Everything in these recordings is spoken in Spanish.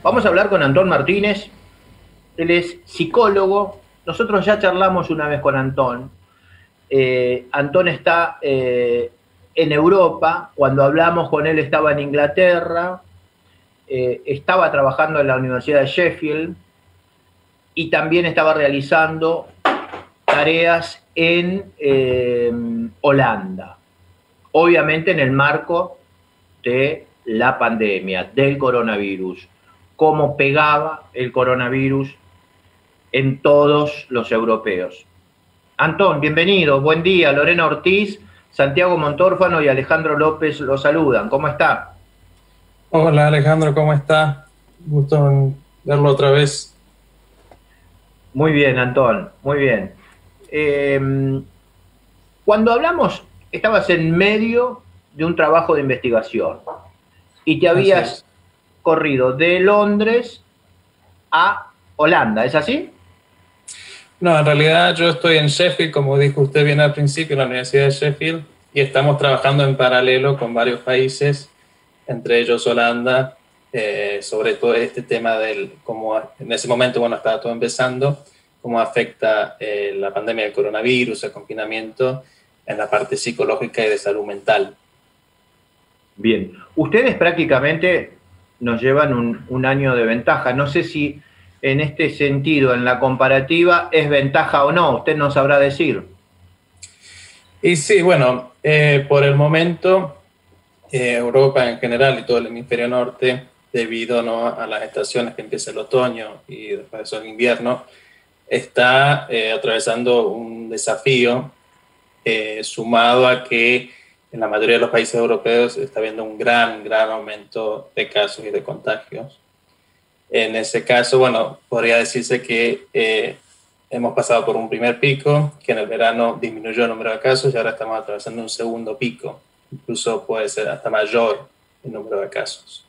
Vamos a hablar con Antón Martínez. Él es psicólogo. Nosotros ya charlamos una vez con Antón. Antón está en Europa. Cuando hablamos con él estaba en Inglaterra. Estaba trabajando en la Universidad de Sheffield y también estaba realizando tareas en Holanda. Obviamente en el marco de la pandemia, del coronavirus, cómo pegaba el coronavirus en todos los europeos. Antón, bienvenido, buen día. Lorena Ortiz, Santiago Montórfano y Alejandro López lo saludan. ¿Cómo está? Hola Alejandro, ¿cómo está? Gusto en verlo otra vez. Muy bien, Antón, muy bien. Cuando hablamos, estabas en medio de un trabajo de investigación y te Así habías es. corrido de Londres a Holanda, ¿es así? No, en realidad yo estoy en Sheffield, como dijo usted bien al principio, en la Universidad de Sheffield, y estamos trabajando en paralelo con varios países, entre ellos Holanda, sobre todo este tema del cómo en ese momento, bueno, estaba todo empezando, cómo afecta la pandemia del coronavirus, el confinamiento, en la parte psicológica y de salud mental. Bien. Ustedes prácticamente nos llevan un año de ventaja. No sé si en este sentido, en la comparativa, es ventaja o no. Usted nos sabrá decir. Y sí, bueno, por el momento Europa en general y todo el hemisferio norte, debido, ¿no?, a las estaciones que empieza el otoño y después de eso el invierno, está atravesando un desafío sumado a que en la mayoría de los países europeos está habiendo un gran aumento de casos y de contagios. En ese caso, bueno, podría decirse que hemos pasado por un primer pico, que en el verano disminuyó el número de casos y ahora estamos atravesando un segundo pico. Incluso puede ser hasta mayor el número de casos.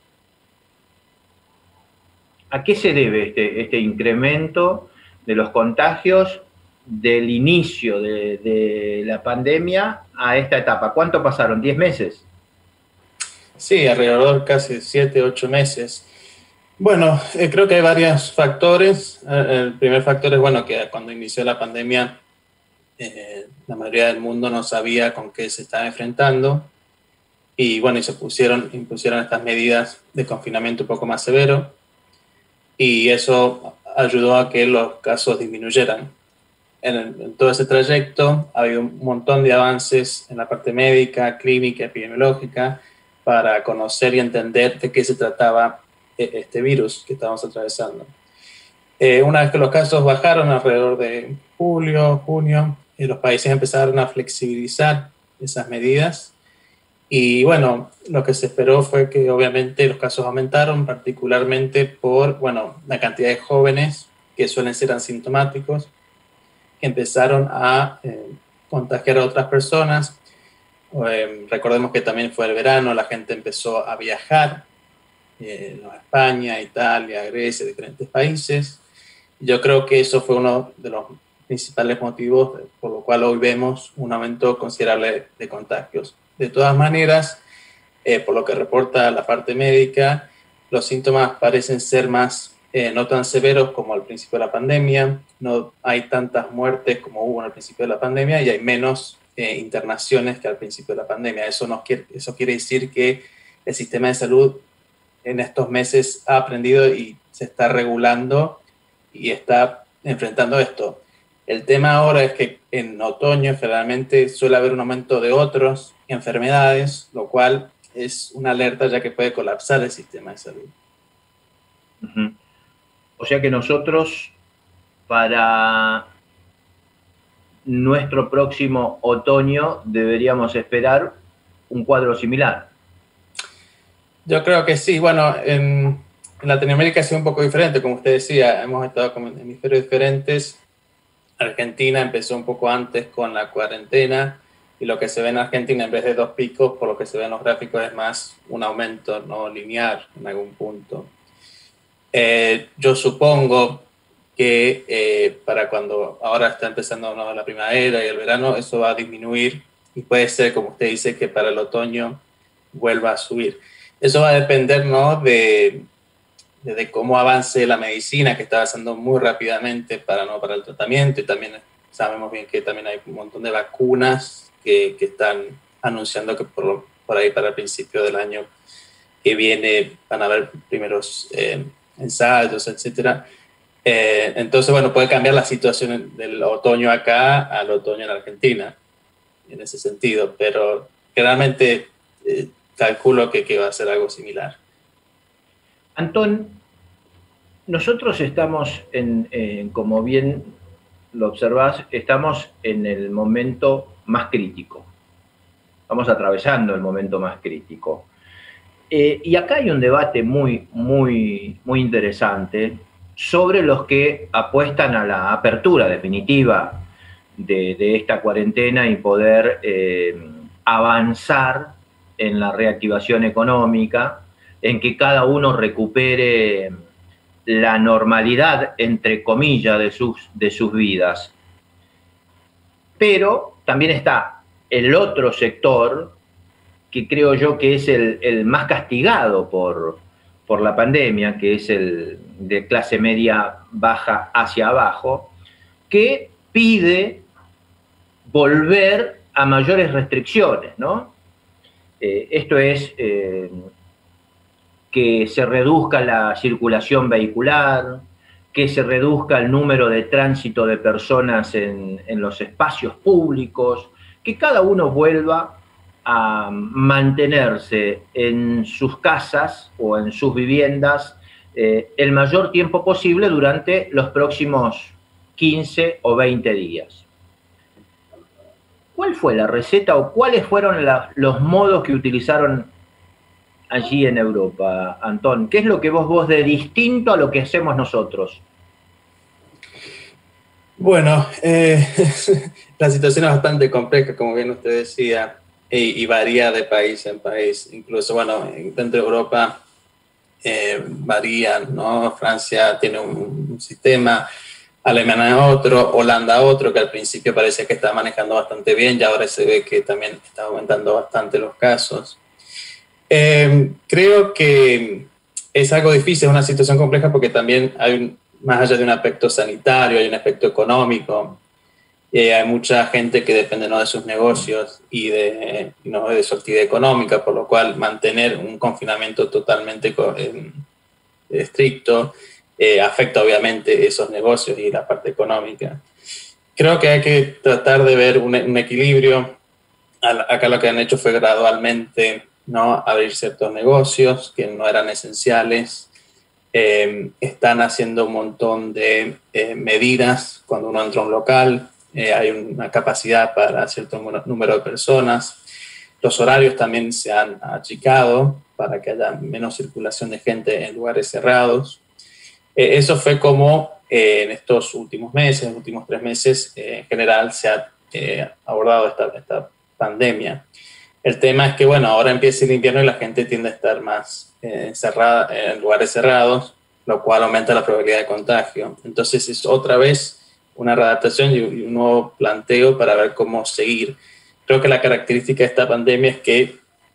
¿A qué se debe este incremento de los contagios del inicio de la pandemia a esta etapa? ¿Cuánto pasaron? ¿10 meses? Sí, alrededor casi 7, 8 meses. Bueno, creo que hay varios factores. El primer factor es, bueno, que cuando inició la pandemia, la mayoría del mundo no sabía con qué se estaba enfrentando. Y bueno, y impusieron estas medidas de confinamiento un poco más severo. Y eso ayudó a que los casos disminuyeran. En todo ese trayecto ha habido un montón de avances en la parte médica, clínica, epidemiológica, para conocer y entender de qué se trataba este virus que estamos atravesando. Una vez que los casos bajaron alrededor de julio, junio, los países empezaron a flexibilizar esas medidas y bueno, lo que se esperó fue que obviamente los casos aumentaron, particularmente por, bueno, la cantidad de jóvenes que suelen ser asintomáticos, que empezaron a contagiar a otras personas. Recordemos que también fue el verano, la gente empezó a viajar a España, Italia, Grecia, diferentes países. Yo creo que eso fue uno de los principales motivos por lo cual hoy vemos un aumento considerable de contagios. De todas maneras, por lo que reporta la parte médica, los síntomas parecen ser más no tan severos como al principio de la pandemia, no hay tantas muertes como hubo al principio de la pandemia y hay menos internaciones que al principio de la pandemia. Eso quiere decir que el sistema de salud en estos meses ha aprendido y se está regulando y está enfrentando esto. El tema ahora es que en otoño generalmente suele haber un aumento de otras enfermedades, lo cual es una alerta ya que puede colapsar el sistema de salud. Uh-huh. O sea que nosotros, para nuestro próximo otoño, deberíamos esperar un cuadro similar. Yo creo que sí. Bueno, en Latinoamérica ha sido un poco diferente, como usted decía, hemos estado con hemisferios diferentes. Argentina empezó un poco antes con la cuarentena y lo que se ve en Argentina en vez de dos picos, por lo que se ve en los gráficos, es más un aumento no lineal en algún punto. Yo supongo que para cuando ahora está empezando, ¿no?, la primavera y el verano, eso va a disminuir y puede ser, como usted dice, que para el otoño vuelva a subir. Eso va a depender, ¿no?, de de cómo avance la medicina, que está avanzando muy rápidamente para el tratamiento, y también sabemos bien que también hay un montón de vacunas que están anunciando que por ahí para el principio del año que viene van a haber primeros ensayos, etcétera. Entonces, bueno, puede cambiar la situación del otoño acá al otoño en Argentina, en ese sentido, pero realmente calculo que va a ser algo similar. Antón, nosotros estamos como bien lo observás, estamos en el momento más crítico. Estamos atravesando el momento más crítico. Y acá hay un debate muy interesante sobre los que apuestan a la apertura definitiva de esta cuarentena y poder avanzar en la reactivación económica, en que cada uno recupere la normalidad, entre comillas, de sus vidas. Pero también está el otro sector, que creo yo que es el más castigado por la pandemia, que es el de clase media baja hacia abajo, que pide volver a mayores restricciones, ¿no? Esto es que se reduzca la circulación vehicular, que se reduzca el número de tránsito de personas en los espacios públicos, que cada uno vuelva a mantenerse en sus casas o en sus viviendas el mayor tiempo posible durante los próximos 15 o 20 días. ¿Cuál fue la receta o cuáles fueron los modos que utilizaron allí en Europa, Antón? ¿Qué es lo que vos de distinto a lo que hacemos nosotros? Bueno, la situación es bastante compleja, como bien usted decía, y varía de país en país. Incluso, bueno, dentro de Europa varían, ¿no? Francia tiene un sistema, Alemania otro, Holanda otro, que al principio parecía que estaba manejando bastante bien y ahora se ve que también está aumentando bastante los casos. Creo que es algo difícil, es una situación compleja porque también hay, más allá de un aspecto sanitario, hay un aspecto económico. Hay mucha gente que depende, ¿no?, de sus negocios y ¿no?, de su actividad económica, por lo cual mantener un confinamiento totalmente estricto afecta obviamente esos negocios y la parte económica. Creo que hay que tratar de ver un equilibrio. Acá lo que han hecho fue gradualmente, ¿no?, abrir ciertos negocios que no eran esenciales. Están haciendo un montón de medidas cuando uno entra a un local. Hay una capacidad para cierto número de personas. Los horarios también se han achicado para que haya menos circulación de gente en lugares cerrados. Eso fue como en estos últimos meses, últimos 3 meses, en general se ha abordado esta pandemia. El tema es que, bueno, ahora empieza el invierno y la gente tiende a estar más encerrada en lugares cerrados, lo cual aumenta la probabilidad de contagio. Entonces es otra vez una readaptación y un nuevo planteo para ver cómo seguir. Creo que la característica de esta pandemia es que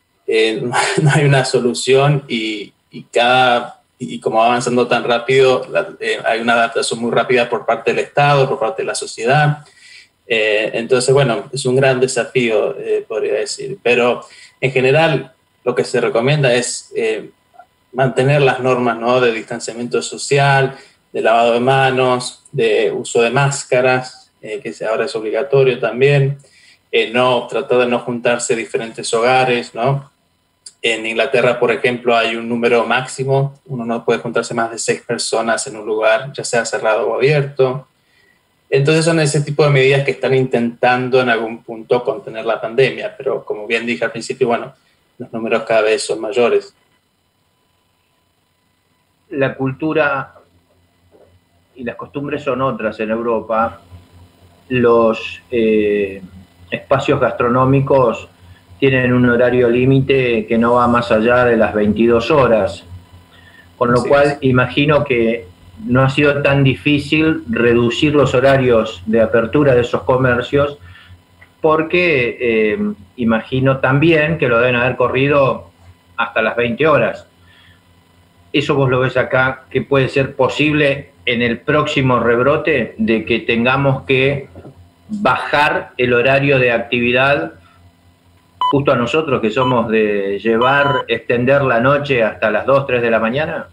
no hay una solución y como va avanzando tan rápido, hay una adaptación muy rápida por parte del Estado, por parte de la sociedad. Entonces, bueno, es un gran desafío, podría decir. Pero en general, lo que se recomienda es mantener las normas, ¿no?, de distanciamiento social, de lavado de manos, de uso de máscaras, que ahora es obligatorio también. Tratar de no juntarse diferentes hogares, ¿no? En Inglaterra, por ejemplo, hay un número máximo. Uno no puede juntarse más de 6 personas en un lugar, ya sea cerrado o abierto. Entonces son ese tipo de medidas que están intentando en algún punto contener la pandemia, pero como bien dije al principio, bueno, los números cada vez son mayores. La cultura y las costumbres son otras en Europa. Los espacios gastronómicos tienen un horario límite que no va más allá de las 22 horas, con lo cual imagino que no ha sido tan difícil reducir los horarios de apertura de esos comercios, porque imagino también que lo deben haber corrido hasta las 20 horas. ¿Eso vos lo ves acá que puede ser posible en el próximo rebrote de que tengamos que bajar el horario de actividad justo a nosotros que somos de extender la noche hasta las 2, 3 de la mañana?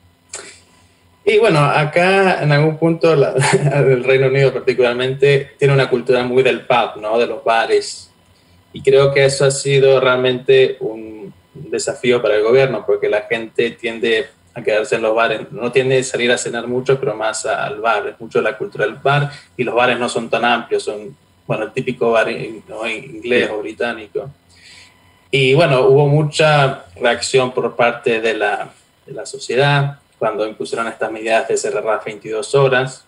Y bueno, acá en algún punto el Reino Unido particularmente tiene una cultura muy del pub, ¿no? De los bares. Y creo que eso ha sido realmente un desafío para el gobierno, porque la gente tiende a quedarse en los bares. No tiende a salir a cenar mucho, pero más al bar. Es mucho la cultura del bar y los bares no son tan amplios, son, bueno, el típico bar, ¿no?, inglés o británico. Y bueno, hubo mucha reacción por parte de la sociedad cuando impusieron estas medidas de cerrar las 22 horas.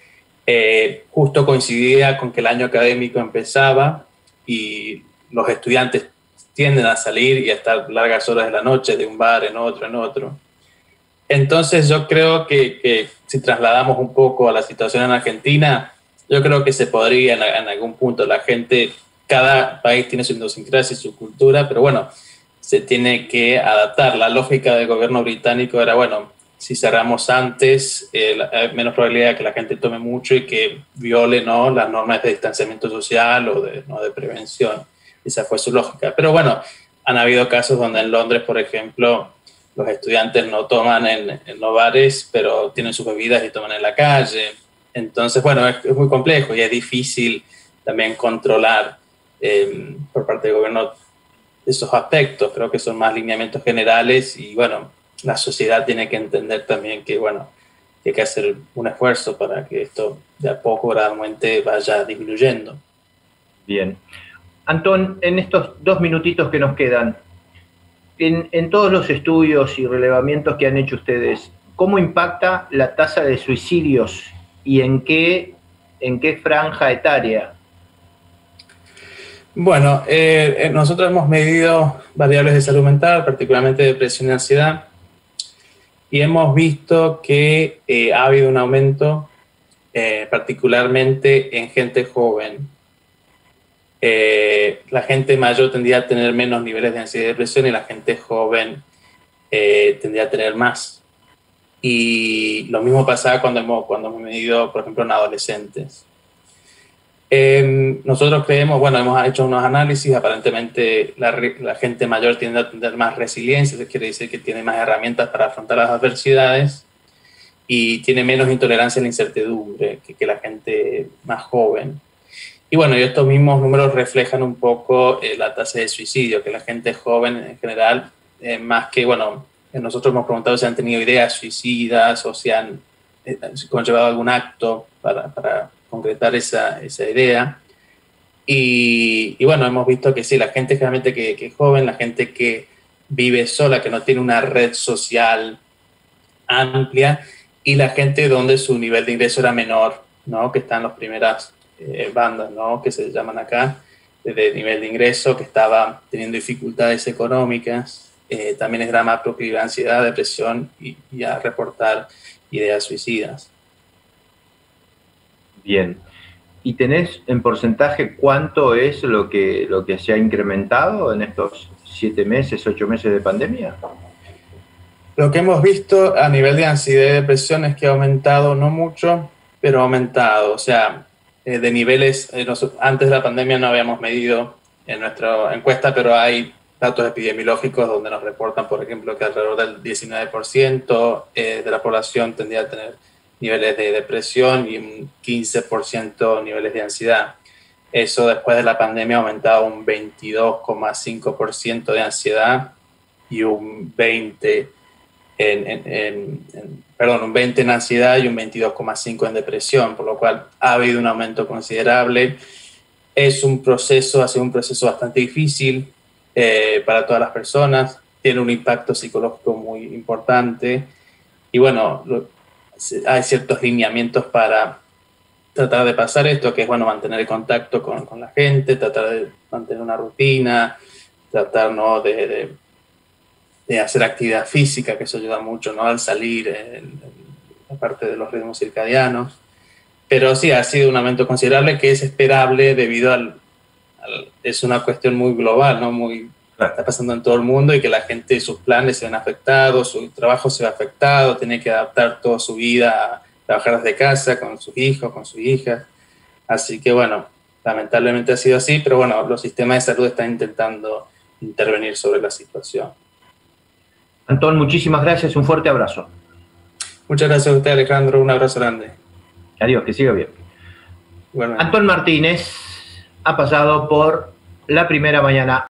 Justo coincidía con que el año académico empezaba y los estudiantes tienden a salir y a estar largas horas de la noche de un bar en otro. Entonces yo creo que si trasladamos un poco a la situación en Argentina, yo creo que se podría en algún punto. La gente, cada país tiene su idiosincrasia y su cultura, pero bueno, se tiene que adaptar. La lógica del gobierno británico era, bueno, si cerramos antes, hay menos probabilidad de que la gente tome mucho y que viole, ¿no?, las normas de distanciamiento social o ¿no?, de prevención. Esa fue su lógica. Pero bueno, han habido casos donde en Londres, por ejemplo, los estudiantes no toman en los bares, pero tienen sus bebidas y toman en la calle. Entonces, bueno, es muy complejo y es difícil también controlar por parte del gobierno esos aspectos. Creo que son más lineamientos generales y, bueno, la sociedad tiene que entender también que, bueno, que hay que hacer un esfuerzo para que esto de a poco gradualmente vaya disminuyendo. Bien. Antón, en estos 2 minutitos que nos quedan, en todos los estudios y relevamientos que han hecho ustedes, ¿cómo impacta la tasa de suicidios y en qué franja etaria? Bueno, nosotros hemos medido variables de salud mental, particularmente depresión y ansiedad, y hemos visto que ha habido un aumento particularmente en gente joven. La gente mayor tendría a tener menos niveles de ansiedad y depresión y la gente joven tendría a tener más. Y lo mismo pasaba cuando hemos medido, por ejemplo, en adolescentes. Nosotros creemos, bueno, hemos hecho unos análisis, aparentemente la gente mayor tiende a tener más resiliencia, eso quiere decir que tiene más herramientas para afrontar las adversidades y tiene menos intolerancia a la incertidumbre que la gente más joven. Y bueno, y estos mismos números reflejan un poco la tasa de suicidio, que la gente joven en general, más que, bueno, nosotros hemos preguntado si han tenido ideas suicidas o si han conllevado algún acto para concretar esa idea. Y bueno, hemos visto que sí, la gente generalmente que es joven, la gente que vive sola, que no tiene una red social amplia, y la gente donde su nivel de ingreso era menor, ¿no?, que están las primeras bandas, ¿no?, que se llaman acá, de nivel de ingreso, que estaba teniendo dificultades económicas, también era más proclive a ansiedad, depresión y a reportar ideas suicidas. Bien. ¿Y tenés en porcentaje cuánto es lo que se ha incrementado en estos 7 meses, 8 meses de pandemia? Lo que hemos visto a nivel de ansiedad y depresión es que ha aumentado, no mucho, pero ha aumentado. O sea, de niveles, antes de la pandemia no habíamos medido en nuestra encuesta, pero hay datos epidemiológicos donde nos reportan, por ejemplo, que alrededor del 19% de la población tendría a tener niveles de depresión y un 15% niveles de ansiedad. Eso después de la pandemia ha aumentado un 22,5% de ansiedad y un 20% un 20 en ansiedad y un 22,5 en depresión, por lo cual ha habido un aumento considerable. Ha sido un proceso bastante difícil para todas las personas, tiene un impacto psicológico muy importante y bueno, hay ciertos lineamientos para tratar de pasar esto, que es, bueno, mantener el contacto con la gente, tratar de mantener una rutina, tratar, ¿no?, de hacer actividad física, que eso ayuda mucho, ¿no?, al salir, aparte de los ritmos circadianos. Pero sí, ha sido un aumento considerable que es esperable debido es una cuestión muy global, ¿no?, muy está pasando en todo el mundo y que la gente, sus planes se ven afectados, su trabajo se ve afectado, tiene que adaptar toda su vida a trabajar desde casa con sus hijos, con sus hijas. Así que bueno, lamentablemente ha sido así, pero bueno, los sistemas de salud están intentando intervenir sobre la situación. Antón, muchísimas gracias, un fuerte abrazo. Muchas gracias a usted, Alejandro, un abrazo grande. Adiós, que siga bien. Bueno. Antón Martínez ha pasado por La Primera Mañana.